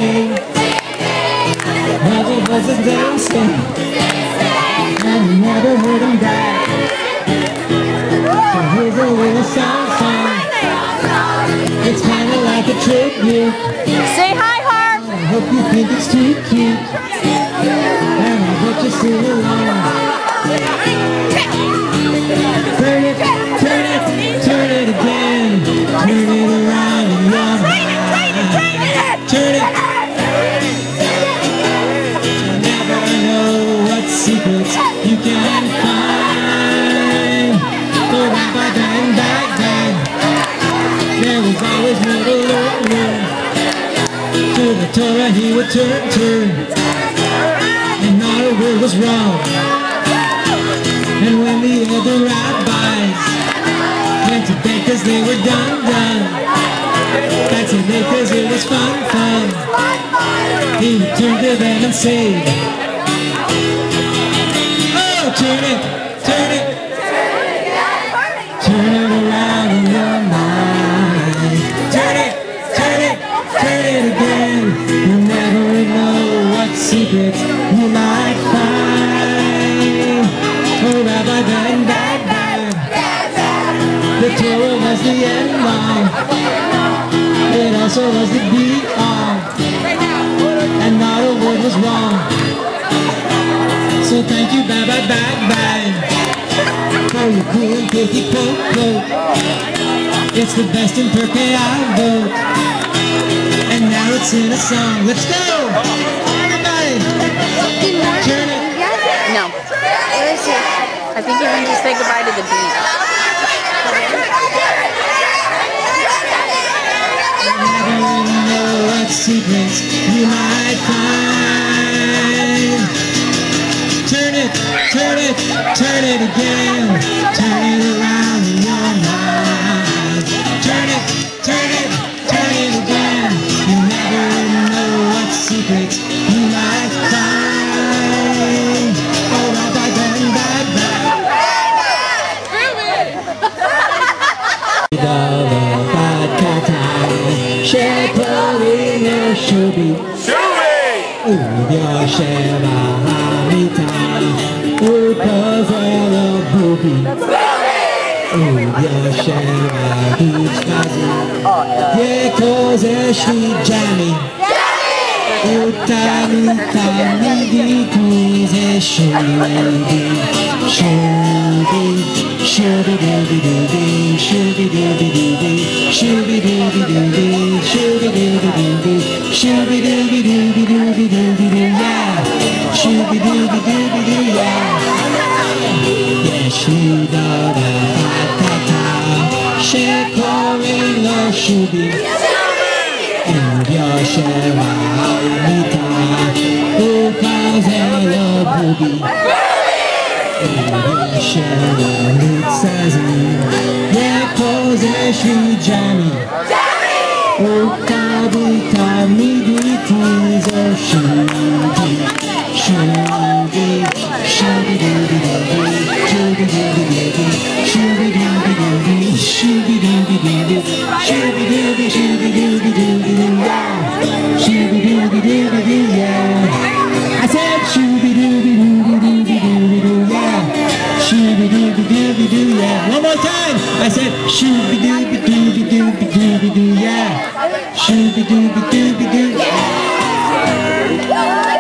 singing. Never was a dancing, and you never heard him back. So here's a little song. It's kinda like a tribute. Say hi, Harp! I hope you think it's too cute, and I hope you sing along. Turn it, turn it, turn it again. Turn it around in your mind. Turn it. You never know what secrets you can find. Go back, back, bang, back, bang. There was always more to learn. To the Torah he would turn, and not a word was wrong. And when the other rabbis went to bed 'cause they were done, back to bed 'cause it was fun, he would turn to them and say, oh, turn it, turn it, turn it around in your mind. Turn it, turn it, turn it again. You'll never know what secrets you might find. Oh, rabbi, bang, bang, bang. The Torah was the end line. It also was the be-all. And not a word was wrong. So thank you, bang, bang, bang, bang. For your cool and filthy quote. It's the best in Pirkei Avot. And now it's in a song. Let's go! Everybody! Turn it! No. I think you can just say goodbye to the beat. You never know what secrets you might find. Turn it, turn it, turn it again. Turn it around in your mind. Turn it, turn it, turn it again. You never know what secrets you might find. Oh, bye, bye, bye, bye. Shubi, Ubyasheva Hamita, Ukozela Bubi, Ubyasheva Hichkazi, Yekozeshi Jami, Utami Tamidi Kuzeshi, Shubi, Shubi Dubi Dubi, Shubi Dubi Dubi, Shubi Dubi Dubi, Shubi Dubi Dubi, Shubi Dubi Dubi Dubi Dubi Doo, yeah. Shubi Dubi Dubi Doo, yeah. Yeah, Shuda da ta ta, Shekorin lo Shubi, Ubyasheva Hamita, Ukazelo Bubi. Ubyasheva Hitzazi, Yekozeshi Jami, Ukabi Tamidi Tizo Shubi, Shubi, Shubi Dubi Dubi, Shubi Dubi Dubi, Shubi Dubi Dubi, Shubi Dubi Dubi, Shubi Dubi, Shubi Dubi Dubi, yeah. Shubi Dubi Dubi Dubi, yeah. I said Shubi Dubi Dubi Dubi Dubi, yeah. Shubi Dubi Dubi Dubi, yeah. One more time. I said Shubi Dubi Dubi Dubi Dubi, yeah. Shubi Dubi Dubi Dubi, yeah.